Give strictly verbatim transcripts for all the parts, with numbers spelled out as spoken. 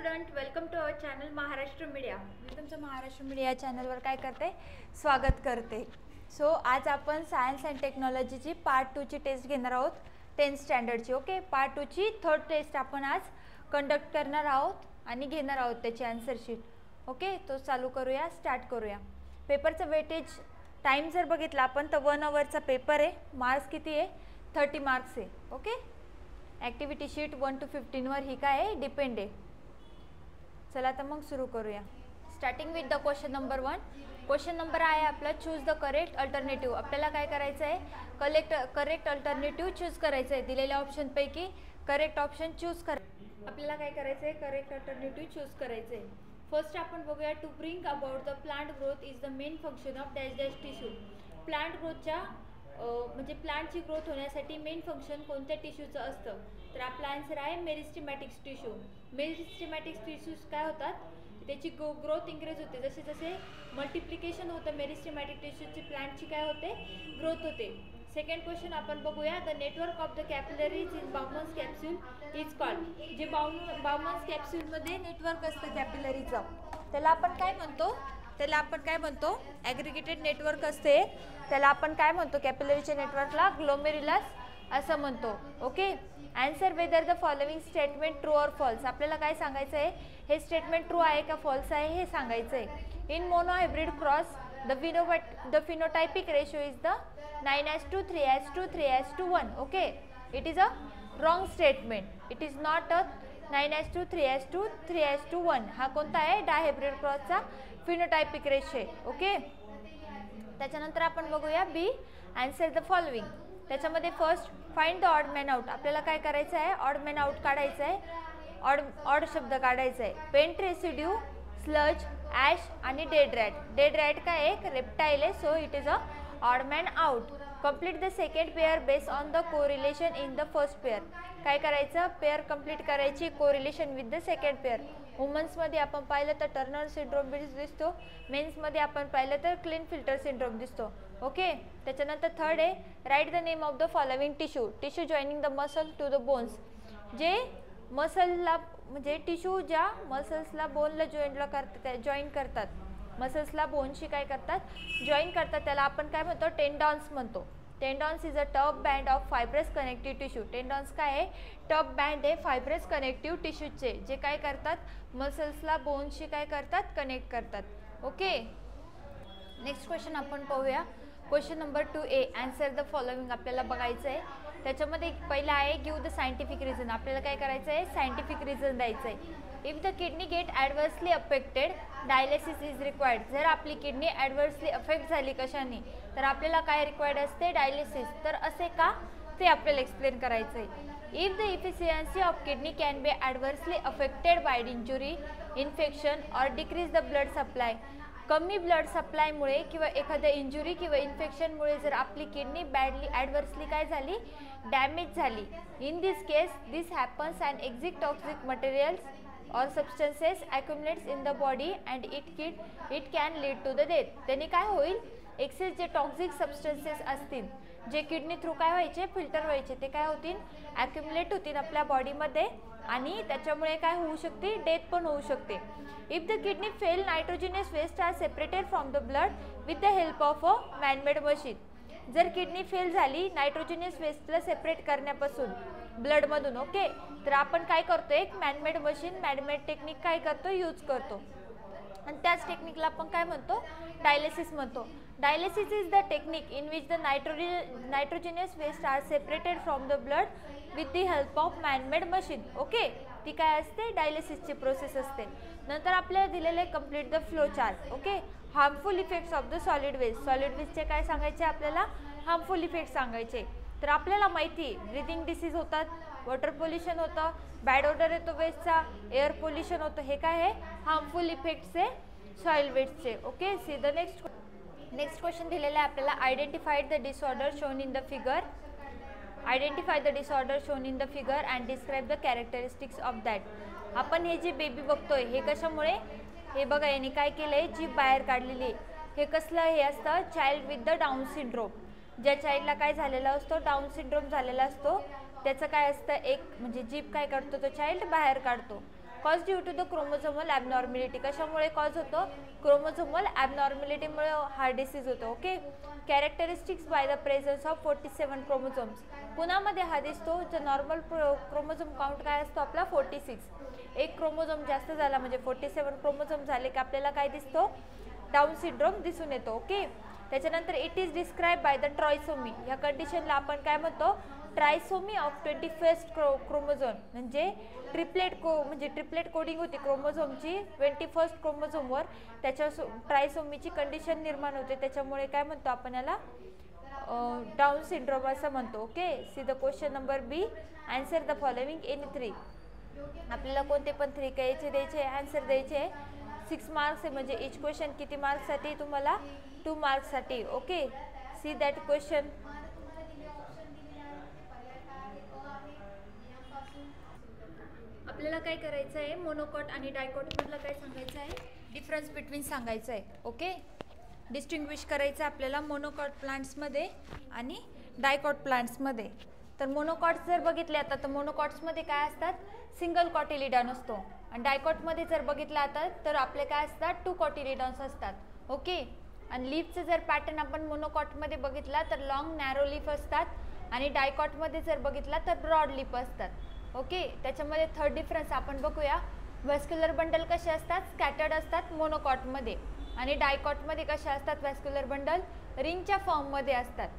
Student, welcome to our channel Maharashtra media. मी तुमचं Maharashtra media चॅनलवर काय करते, स्वागत करते. सो आज आपण सायन्स अँड टेक्नॉलॉजीची पार्ट टूची टेस्ट घेणार आहोत, टेन्थ स्टँडर्डची. ओके, पार्ट टूची थर्ड टेस्ट आपण आज कंडक्ट करणार आहोत आणि घेणार आहोत त्याची आन्सर शीट. ओके, तो चालू करूया, स्टार्ट करूया. पेपरचं वेटेज टाईम जर बघितला आपण तर वन आवरचा पेपर आहे. मार्क्स किती आहे? थर्टी मार्क्स आहे. Okay, activity sheet one two फिफ्टीनवर ही काय आहे, डिपेंड आहे. चला तर मग सुरू करूया. Starting with the question number one. Question number आहे आपला, चूज द करेक्ट अल्टरनेटिव्ह. आपल्याला काय करायचं आहे, कलेक्ट करेक्ट अल्टरनेटिव्ह चूज करायचं आहे. दिलेल्या ऑप्शनपैकी करेक्ट ऑप्शन चूज कर. आपल्याला काय करायचं आहे, करेक्ट अल्टरनेटिव्ह चूज करायचं आहे. फर्स्ट आपण बघूया, to bring about the plant growth is the main function of dash dash tissue. Plant ग्रोथच्या म्हणजे प्लांटची ग्रोथ होण्यासाठी मेन फंक्शन कोणत्या टिश्यूचं असतं, तर आपला आन्सर आहे मेरिस्टेमॅटिक्स टिश्यू. मेरिस्टेमॅटिक्स टिश्यूज काय होतात, त्याची ग्रो ग्रोथ इंक्रीज होते. जसे जसे मल्टिप्लिकेशन होतं मेरिस्टेमॅटिक टिश्यूची, प्लांटची काय होते, ग्रोथ होते. सेकंड क्वेश्चन आपण बघूया, the network of the capillaries in Bowman's capsule is called. जे बाउम बाउमन्स कॅप्सूलमध्ये नेटवर्क असतं कॅपिलरीचं, त्याला आपण काय म्हणतो, त्याला आपण काय म्हणतो, ॲग्रिगेटेड नेटवर्क असते, त्याला आपण काय म्हणतो, कॅपिलरीच्या नेटवर्कला ग्लोमेरुलस असं म्हणतो. Okay, answer whether the following statement true or false. आपल्याला काय सांगायचं आहे, हे स्टेटमेंट ट्रू आहे का फॉल्स आहे हे सांगायचं आहे. In mono hybrid cross the pheno the phenotypic ratio is the nine is to three is to three is to one. Okay, it is a wrong statement. It is not a nine is to three is to three is to one. हा कोणता आहे, dihybrid क्रॉसचा phenotypic ratio आहे. Okay, त्याच्यानंतर आपण बघूया B, answer the following. त्याच्यामध्ये first find the odd man out. आपल्याला काय करायचं आहे, ऑड मॅन आउट काढायचं आहे. ऑड ऑड शब्द काढायचा आहे. पेंट रेसिड्यू, स्लज, ॲश आणि डेड रॅट. डेड रॅट काय एक रेप्टाईल आहे, so it is a odd man out. Complete the second pair based on the correlation in the first pair. काय करायचं, पेअर कंप्लीट करायची correlation with the second pair. वुमन्समध्ये आपण पाहिलं तर टर्नर सिंड्रोम दिसतो, मेन्समध्ये आपण पाहिलं तर क्लीन फिल्टर सिंड्रोम दिसतो. ओके, त्याच्यानंतर थर्ड आहे, write the name of the following tissue. Tissue joining the muscle to the bones. जे मसलला म्हणजे टिश्यू ज्या मसल्सला बोनला जॉईनला करतात, जॉईन करतात, मसल्सला बोनशी काय करतात, जॉईन करतात, त्याला आपण काय म्हणतो, टेंडॉन्स म्हणतो. Tendons is a tough band of fibrous connective tissue. Tendons काय आहे, टफ बँड आहे फायब्रस कनेक्टिव्ह टिश्यूचे, जे काय करतात, मसल्सला बोनशी काय करतात, कनेक्ट करतात. ओके, नेक्स्ट क्वेश्चन आपण पाहूया. Question number two A, answer the following. आपल्याला बघायचं आहे, त्याच्यामध्ये पहिला आहे गिव्ह द सायंटिफिक रिझन. आपल्याला काय करायचं आहे, सायंटिफिक रिझन द्यायचं आहे. If the kidney get adversely affected dialysis is required. जर आपली किडनी ॲडव्हर्सली अफेक्ट झाली कशाने, तर आपल्याला काय रिक्वायर्ड असते, डायलिसिस. तर असे का, ते आपल्याला एक्सप्लेन करायचं आहे. If the efficiency of kidney can be adversely affected by injury, infection or decrease the blood supply. कमी ब्लड सप्लायमुळे किंवा एखाद्या इंजुरी किंवा इन्फेक्शनमुळे जर आपली किडनी बॅडली ॲडव्हर्सली काय झाली, डॅमेज झाली. In this case this happens and exit toxic materials or substances accumulates in the body and it can it can lead to the death. त्याने काय होईल, एक्सेस जे टॉक्सिक सबस्टन्सेस असतील, जे किडनी थ्रू काय व्हायचे, फिल्टर व्हायचे, ते काय होतील, ॲक्युमुलेट होतील आपल्या बॉडीमध्ये आणि त्याच्यामुळे काय होऊ शकते, डेथ पण होऊ शकते. If the kidney fail, nitrogenous waste are separated from the blood with the help of a manmade machine. जर किडनी फेल झाली, नायट्रोजिनस वेस्टला सेपरेट करण्यापासून ब्लडमधून, ओके, तर आपण काय करतो, एक मॅनमेड मशीन, मॅनमेड टेक्निक काय करतो, यूज करतो, आणि त्याच टेक्निकला आपण काय म्हणतो, डायलिसिस म्हणतो. Dialysis is the technique in which the nitrogen nitrogenous waste are separated from the blood with the help of manmade machine. Okay, ती काय असते, डायलिसिसची प्रोसेस असते. नंतर आपल्याला दिलेले complete the flow chart. Okay, harmful effects of the solid waste. Solid वेस्टचे काय सांगायचे, आपल्याला हार्मफुल इफेक्ट सांगायचे. तर आपल्याला माहिती आहे, ब्रिदिंग डिसीज होतात, वॉटर पोल्युशन होतं, बॅड ऑर्डर येतो वेस्टचा, एअर पोल्युशन होतं, हे काय आहे, हार्मफुल इफेक्ट्स आहे सॉइल वेस्टचे. Okay, see the next next question दिलेला आहे आपल्याला, identified the disorder shown in the figure. Identify the disorder shown in the figure and describe the characteristics of that. आपण हे जे बेबी बघतोय हे कशामुळे, हे बघा याने काय केलंय, जीभ बाहेर काढलेली आहे. हे कसलं हे असतं, child with the Down syndrome. ज्या चाइल्डला काय झालेला असतो, डाऊन सिंड्रोम झालेला असतो, त्याचं काय असतं, एक म्हणजे जीभ काय करतो तो चाइल्ड बाहेर काढतो. Cause due to the chromosomal abnormality. कशामुळे कॉज होतो? क्रोमोझोमल ॲबनॉर्मॅलिटीमुळे हार्ट डिसीज होतो. Okay. Characteristics by the presence of forty seven chromosomes. कुणामध्ये हा दिसतो? जो नॉर्मल क्रोमोझोम काउंट काय असतो आपला? Forty six. एक क्रोमोझोम जास्त झाला म्हणजे फोर्टी सेवन क्रोमोझोम झाले की आपल्याला काय दिसतो? डाऊन सिंड्रोम दिसून येतो. ओके. त्याच्यानंतर it is describe by the trisomy. या कंडिशनला आपण काय म्हणतो? Trisomy of twenty first chro chromosome म्हणजे ट्रिपलेट को म्हणजे ट्रिपलेट कोडिंग होती क्रोमोझोमची ट्वेंटी फर्स्ट क्रोमोझोमवर. त्याच्या ट्रायसोमीची कंडिशन निर्माण होते. त्याच्यामुळे काय म्हणतो आपण याला? डाऊन सिंड्रोम असं म्हणतो. Okay. See the question number B. Answer the following any three. आपल्याला कोणते पण थ्री कायचे द्यायचे, आन्सर द्यायचे. सिक्स मार्क्स आहे म्हणजे इच क्वेश्चन किती मार्क्ससाठी? तुम्हाला टू मार्क्ससाठी. ओके. See that question. आपल्याला काय करायचं आहे? मोनोकॉट आणि डायकॉट मधलं काय सांगायचं आहे? डिफरन्स बिटवीन सांगायचं आहे. ओके. डिस्टिंग्विश करायचं आपल्याला मोनोकॉट प्लांट्समध्ये आणि डायकॉट प्लांट्समध्ये. तर मोनोकॉट्स जर बघितले आता तर मोनोकॉट्समध्ये काय असतात? सिंगल कॉटिलिडॉन असतो. आणि डायकॉटमध्ये जर बघितलं आता तर आपले काय असतात? टू कॉटिलिडॉन्स असतात. ओके. आणि लीफचं जर पॅटर्न आपण मोनोकॉटमध्ये बघितला तर लॉंग नॅरो लीफ असतात आणि डायकॉटमध्ये जर बघितला तर ब्रॉड लीफ असतात. ओके. त्याच्यामध्ये थर्ड डिफरन्स आपण बघूया. व्हॅस्क्युलर बंडल कसे असतात? स्कॅटर्ड असतात मोनोकॉटमध्ये आणि डायकॉटमध्ये कसे असतात? व्हॅस्क्युलर बंडल रिंगच्या फॉर्ममध्ये असतात.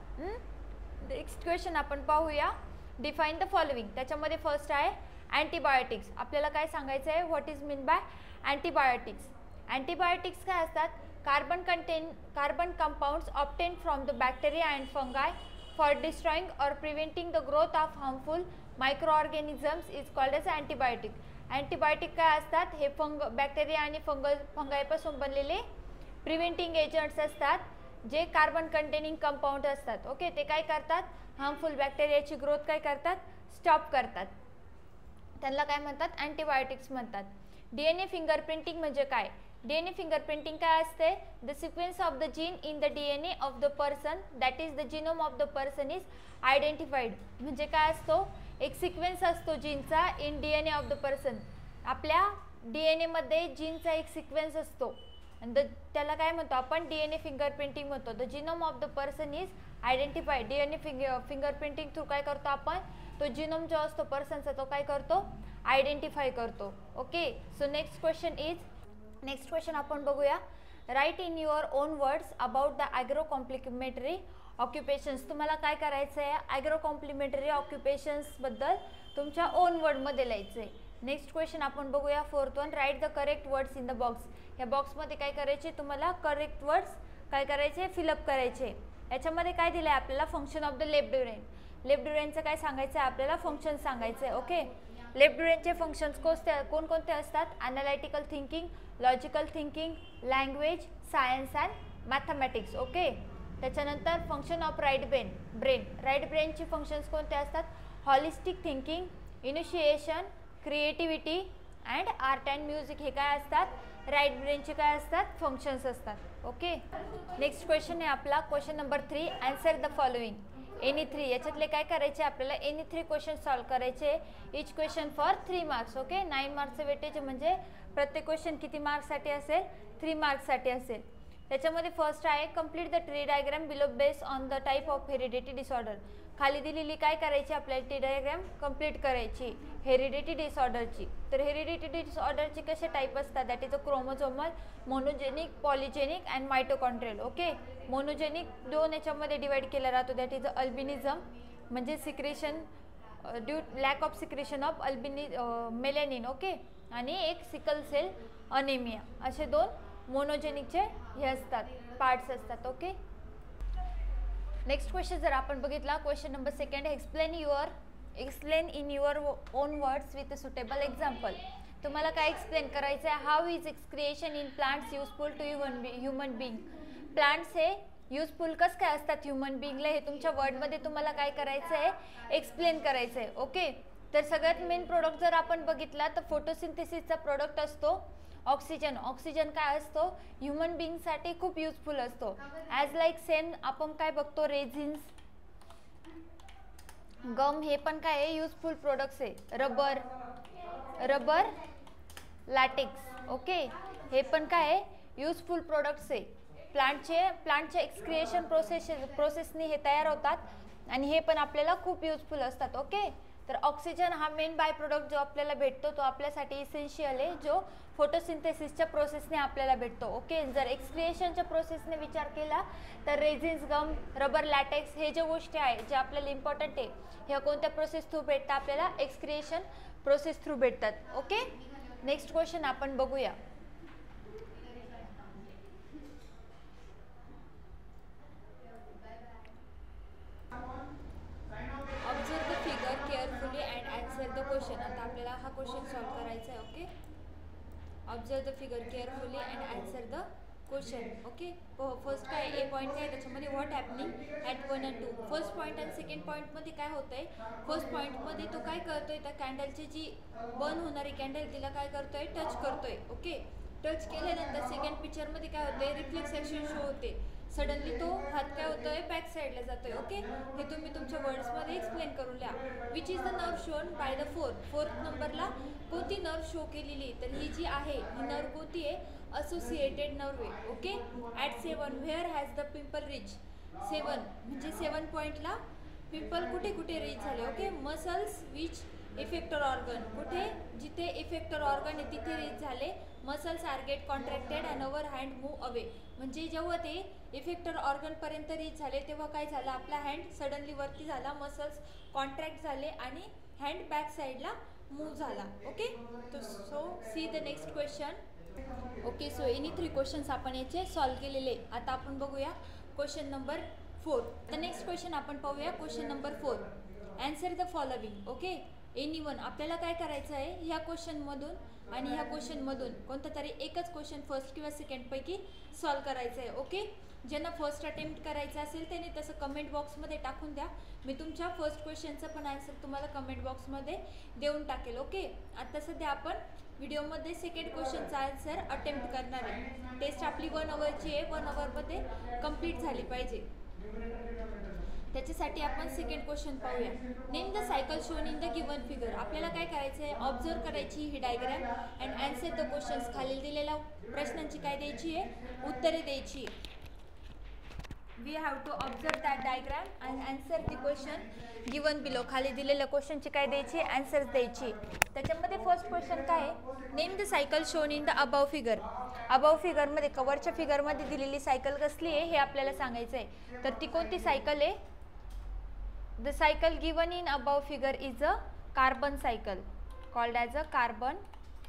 नेक्स्ट क्वेश्चन आपण पाहूया. Define the following. त्याच्यामध्ये फर्स्ट आहे अँटीबायोटिक्स. आपल्याला काय सांगायचं आहे? What is mean by antibiotics. Antibiotics काय असतात? Carbon contain carbon compounds obtain from the bacteria and fungi for destroying or preventing the growth of harmful microorganisms is called as antibiotic. Antibiotic काय असतात? हे फंग bacteria आणि fungal फंगायपासून बनलेले preventing agents असतात जे carbon containing compound असतात. Okay. ते काय करतात? हार्मफुल बॅक्टेरियाची ग्रोथ काय करतात? स्टॉप करतात. त्यांना काय म्हणतात? अँटीबायोटिक्स म्हणतात. डीएनए फिंगरप्रिंटिंग म्हणजे काय? डीएनए फिंगरप्रिंटिंग काय असते? The sequence of the gene in the DNA of the person that is the genome of the person is identified. म्हणजे काय असतो? एक सिक्वेन्स असतो जीनचा in DNA of the person. आपल्या डीएनए मध्ये जीनचा एक सिक्वेन्स असतो आणि द त्याला काय म्हणतो आपण? डीएनए फिंगरप्रिंटिंग म्हणतो. The genome of the person is identified. DNA finger fingerprinting through काय करतो आपण? तो जीनोम जो असतो पर्सनचा तो काय करतो? आयडेंटिफाय करतो. Okay. So next question is next question आपण बघूया. Write in your own words about the agro complementary occupations. तुम्हाला काय करायचं आहे? ॲग्रो कॉम्प्लिमेंटरी ऑक्युपेशन्सबद्दल तुमच्या ओन वर्डमध्ये लिहायचं आहे. नेक्स्ट क्वेश्चन आपण बघूया. Fourth one. Write the correct words in the box. या बॉक्समध्ये काय करायचे? तुम्हाला करेक्ट वर्ड्स काय करायचे? फिलअप करायचे. याच्यामध्ये काय दिलं आहे आपल्याला? फंक्शन ऑफ द लेफ्ट ड्युरेन. लेफ्ट ड्युरेनचं काय सांगायचं आहे आपल्याला? फंक्शन सांगायचं आहे. ओके. लेफ्ट ड्युरेनचे फंक्शन्स कोणते कोणकोणते असतात? Analytical thinking, logical thinking, language, science and mathematics. Okay. त्याच्यानंतर function of right brain brain right ब्रेनचे फंक्शन्स कोणते असतात? Holistic thinking, initiation, creativity and art and music. हे काय असतात? राईट ब्रेनचे काय असतात? फंक्शन्स असतात. ओके. नेक्स्ट क्वेश्चन आहे आपला question number three. Answer the following any three. याच्यातले काय करायचे आपल्याला? एनी थ्री क्वेश्चन सॉल्व्ह करायचे. Each question for three marks. Okay. Nine मार्क्सचं वेटेज म्हणजे प्रत्येक क्वेश्चन किती मार्क्ससाठी असेल? थ्री मार्क्ससाठी असेल. त्याच्यामध्ये फर्स्ट आहे complete the tree diagram below based on the type of heredity disorder. खाली दिलेली काय करायची आपल्याला? ट्री डायग्राम कंप्लीट करायची हेरिडिटी डिसऑर्डरची. तर हेरिडिटी डिसऑर्डरची कसे टाईप असतात? That is a chromosomal, monogenic, polygenic and mitochondrial. Okay. Monogenic दोन याच्यामध्ये डिवाइड केला जातो. दॅट इज अ अल्बिनिझम म्हणजे secretion due lack of secretion of albini melanin. Okay. आणि एक सिकल सेल अनेमिया. असे दोन मोनोजेनिकचे हे असतात पार्ट्स असतात. ओके. नेक्स्ट क्वेश्चन जर आपण बघितला question number second. Explain your explain in your own words with a suitable example. तुम्हाला काय एक्सप्लेन करायचं आहे? How is creation in plants useful to human human being. Plants हे युजफुल कसं काय असतात ह्युमन बिंगला? हे तुमच्या वर्डमध्ये तुम्हाला काय करायचं आहे? एक्सप्लेन करायचं आहे. ओके. तर सगळ्यात मेन प्रोडक्ट जर आपण बघितला तर फोटोसिंथेसिसचा प्रोडक्ट असतो ऑक्सिजन. ऑक्सिजन काय असतो? ह्युमन बिंगसाठी खूप युजफुल असतो. ॲज लाईक सेम आपण काय बघतो? रेझिन्स, गम हे पण काय आहे? युजफुल प्रोडक्ट्स आहे. Rubber rubber latex. ओके, हे पण काय आहे, युजफुल प्रोडक्ट्स आहे. प्लांटचे प्लांटच्या एक्सक्रिएशन प्रोसेस प्रोसेसने हे तयार होतात आणि हे पण आपल्याला खूप युजफुल असतात. ओके, तर ऑक्सिजन हा मेन बाय प्रोडक्ट जो आपल्याला भेटतो तो आपल्यासाठी इसेन्शियल आहे, जो फोटोसिंथेसिसच्या प्रोसेसने आपल्याला भेटतो. ओके, जर एक्सक्रिएशनच्या प्रोसेसने विचार केला तर रेझिन्स, गम, रबर, लॅटेक्स हे जे गोष्टी आहेत जे आपल्याला इम्पॉर्टंट आहे, ह्या कोणत्या प्रोसेस थ्रू भेटतात आपल्याला, एक्सक्रिएशन प्रोसेस थ्रू भेटतात. ओके, नेक्स्ट क्वेश्चन आपण बघूया. Observe the figure carefully and answer the question. आता आपल्याला हा क्वेश्चन सॉल्व करायचा आहे. Okay, observe the figure carefully and answer the question. Okay, first काय ए पॉईंट काय त्याच्यामध्ये what happening at one and two. First point आणि second पॉईंटमध्ये काय होतं आहे, फर्स्ट पॉईंटमध्ये तो काय करतोय, त्या कॅन्डलची जी बर्न होणारी कॅन्डल तिला काय करतोय, टच करतोय. ओके, टच केल्यानंतर सेकंड पिक्चरमध्ये काय होतंय, रिफ्लेक्स ॲक्शन शो होते. सडनली तो हात काय होतोय, बॅक साईडला जातोय. ओके, हे तुम्ही तुमच्या वर्ड्समध्ये एक्सप्लेन करून लिहा. Which is the nerve shown by the fourth. Fourth नंबरला कोणती नर्व शो केलेली, तर ही जी आहे ही नर्व कोणती आहे, असोसिएटेड नर्व आहे. Okay, at seven where has the pimple reach. Seven म्हणजे सेवन पॉईंटला पिंपल कुठे कुठे रीच झाले. Okay, muscles which effector organ, कुठे जिथे इफेक्टर ऑर्गन आहे तिथे रीच झाले. Muscles are get contracted and our hand move away. म्हणजे जेव्हा ते इफेक्टर ऑर्गनपर्यंत रीच झाले तेव्हा काय झालं, आपला हँड सडनली वरती झाला, मसल्स कॉन्ट्रॅक्ट झाले आणि हँड बॅक साईडला मूव झाला. ओके, तो so see the next question. Okay, so any three questions आपण याचे सॉल्व केलेले. आता आपण बघूया question number four. The next question आपण पाहूया question number four. Answer the following. Okay, any one. आपल्याला काय करायचं आहे, ह्या क्वेश्चनमधून आणि ह्या क्वेश्चनमधून कोणता तरी एकच क्वेश्चन फर्स्ट किंवा सेकंडपैकी सॉल्व करायचं आहे. ओके, ज्यांना फर्स्ट अटेम्प्ट करायचं असेल त्याने तसं कमेंट बॉक्समध्ये टाकून द्या. मी तुमच्या फर्स्ट क्वेश्चनचं पण आन्सर तुम्हाला कमेंट बॉक्समध्ये देऊन टाकेल. ओके, आता सध्या आपण व्हिडिओमध्ये सेकंड क्वेश्चनचा आन्सर अटेम्प्ट करणार आहे. टेस्ट आपली वन अवरची आहे, वन अवरमध्ये कंप्लीट झाली पाहिजे. त्याच्यासाठी आपण सेकंड क्वेश्चन पाहूया. Name the cycle shown in the given figure. आपल्याला काय करायचं आहे, ऑब्झर्व करायची ही diagram and answer the questions. खालील दिलेल्या प्रश्नांची काय द्यायची आहे, उत्तरे द्यायची. We have to observe that diagram and answer the question given below. खाली दिलेल्या क्वेश्चनची काय द्यायची, आन्सर्स द्यायची. त्याच्यामध्ये फर्स्ट क्वेश्चन काय आहे, name the cycle shown in the above figure. Above फिगरमध्ये कवरच्या फिगरमध्ये दिलेली सायकल कसली आहे हे आपल्याला सांगायचं आहे. तर ती कोणती सायकल आहे, the cycle given in above figure is a carbon cycle called as a carbon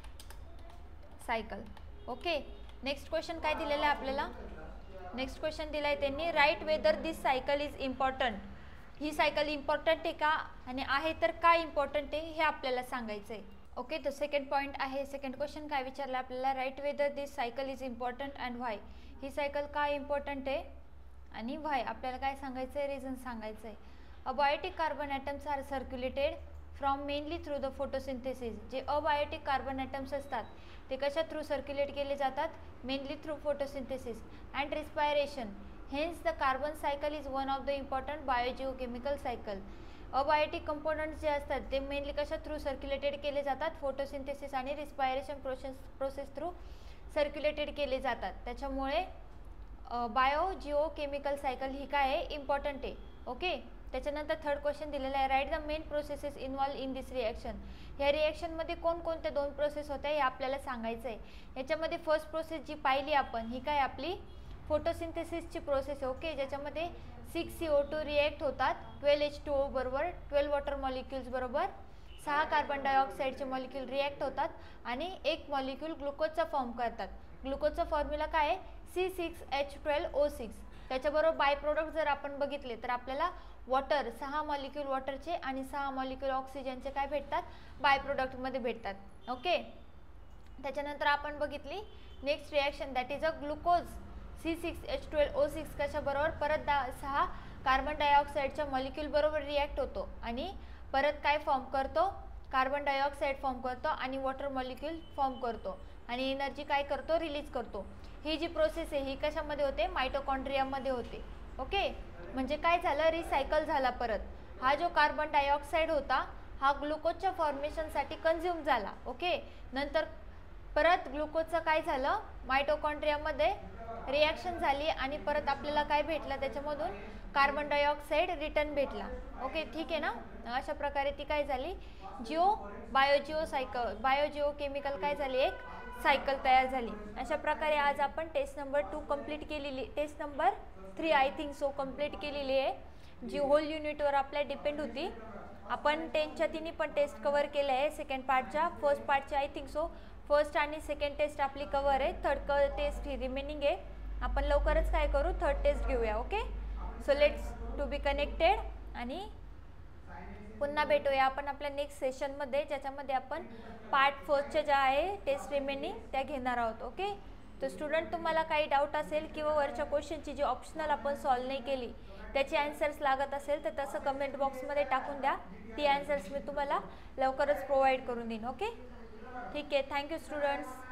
cycle. Okay, next question काय दिलेलं आहे आपल्याला, नेक्स्ट क्वेश्चन दिला आहे त्यांनी, write whether this cycle is important. ही सायकल इम्पॉर्टंट आहे का आणि आहे तर का इम्पॉर्टंट आहे हे आपल्याला सांगायचं आहे. ओके, तो सेकंड पॉईंट आहे. सेकंड क्वेश्चन काय विचारलं आपल्याला, write whether this cycle is important and why. ही सायकल का इम्पॉर्टंट आहे आणि व्हाय आपल्याला काय सांगायचं आहे, रिझन सांगायचं आहे. Abiotic carbon atoms are circulated from mainly through the photosynthesis. जे अबायोटिक कार्बन ॲटम्स असतात ते कशा थ्रू सर्क्युलेट केले जातात, mainly through photosynthesis and respiration. Hence the carbon cycle is one of the important biogeochemical cycle. Abiotic components जे असतात ते mainly कशा थ्रू सर्क्युलेटेड केले जातात, फोटोसिंथेसिस आणि respiration process process through circulated केले जातात. त्याच्यामुळे बायोजिओकेमिकल सायकल ही काय आहे, इम्पॉर्टंट आहे. ओके, त्याच्यानंतर थर्ड क्वेश्चन दिलेला आहे, write the main processes involve in this reaction. ह्या रिॲक्शनमध्ये कोणकोणत्या दोन प्रोसेस होत्या हे आपल्याला सांगायचं आहे. याच्यामध्ये फर्स्ट प्रोसेस जी पाहिली आपण ही काय आपली फोटोसिंथेसिसची प्रोसेस आहे. ओके, ज्याच्यामध्ये six C O two react होतात ट्वेल्व एच टू ओ बरोबर, ट्वेल्व वॉटर मॉलिक्युल्स बरोबर सहा कार्बन डायऑक्साईडचे मॉलिक्यूल रिॲक्ट होतात आणि एक मॉलिक्यूल ग्लुकोजचा फॉर्म करतात. ग्लुकोजचा फॉर्म्युला काय आहे, C six H twelve O six. त्याच्याबरोबर बाय प्रोडक्ट जर आपण बघितले तर आपल्याला वॉटर, सहा मॉलिक्यूल वॉटरचे आणि सहा मॉलिक्यूल ऑक्सिजनचे काय भेटतात, बाय प्रोडक्टमध्ये भेटतात. ओके, त्याच्यानंतर आपण बघितली next reaction that is a glucose C six H twelve O six कशाबरोबर, परत दा सहा कार्बन डायऑक्साईडच्या मॉलिक्यूल बरोबर रिॲक्ट होतो आणि परत काय फॉर्म करतो, कार्बन डायऑक्साईड फॉर्म करतो आणि वॉटर मॉलिक्यूल फॉर्म करतो आणि एनर्जी काय करतो, रिलीज करतो. ही जी प्रोसेस आहे ही कशामध्ये होते, मायटोकॉन्ड्रियामध्ये होते. ओके, म्हणजे काय झालं, रिसायकल झाला परत. हा जो कार्बन डायऑक्साईड होता हा ग्लुकोजच्या फॉर्मेशनसाठी कन्झ्युम झाला. ओके, नंतर परत ग्लुकोजचं काय झालं, मायटोकॉन्ड्रियामध्ये रिॲक्शन झाली आणि परत आपल्याला काय भेटलं, त्याच्यामधून कार्बन डायऑक्साईड रिटर्न भेटला. ओके, ठीक आहे ना. अशा प्रकारे ती काय झाली, geo biogeo cycle biogeochemical काय झाली, एक सायकल तयार झाली. अशा प्रकारे आज आपण टेस्ट नंबर टू कंप्लीट केलेली, test number three I think so complete केलेली आहे, जी होल युनिटवर आपल्या डिपेंड होती. आपण टेनच्या तिन्ही पण टेस्ट कवर केले आहे. सेकंड पार्टच्या, फर्स्ट पार्टच्या आय थिंक सो फर्स्ट आणि सेकंड टेस्ट आपली कवर आहे. थर्ड क टेस्ट ही रिमेनिंग आहे. आपण लवकरच काय करू, थर्ड टेस्ट घेऊया. Okay, so let's to be connected आणि पुन्हा भेटूया आपण आपल्या नेक्स्ट सेशनमध्ये, ज्याच्यामध्ये आपण पार्ट फर्स्टच्या ज्या आहे टेस्ट रिमेनिंग त्या घेणार आहोत. ओके, तर स्टुडंट तुम्हाला काही डाऊट असेल किंवा वरच्या क्वेश्चनची जी ऑप्शनल आपण सॉल्व नाही केली त्याची आन्सर्स लागत असेल तर तसं कमेंट बॉक्समध्ये टाकून द्या. ती आन्सर्स मी तुम्हाला लवकरच प्रोव्हाइड करून देईन. ओके, ठीक आहे. Thank you students.